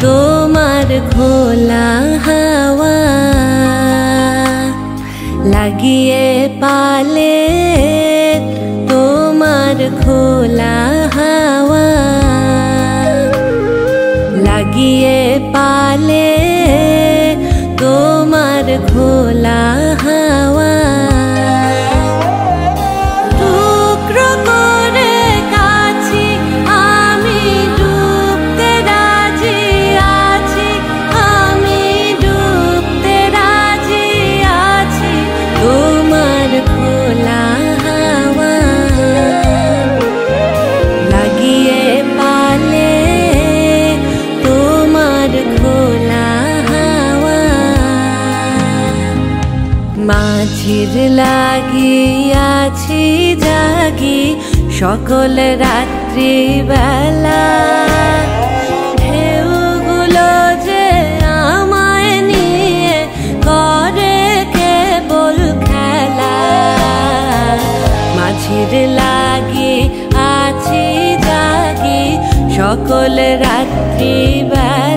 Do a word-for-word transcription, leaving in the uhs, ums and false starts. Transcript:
তোমার খোলা হাওয়া লাগিয়ে পালে তোমার খোলা হাওয়া লাগিয়ে পালে তোমার খোলা হাওয়া টুকরো করে কাছি আমি ডুবতে রাজি আছি আমি ডুবতে রাজি আছি তোমার খোলা হাওয়া লাগিয়ে পালে তোমার খোলা হাওয়া মাঝির লাগিয়াছি জাগি সকল রাত্রি বেলা ঢেউগুলো যে আমায় নিয়ে করে কেবল খেলা মাঝির লাগি আছি জাগি সকল রাত্রি বেলা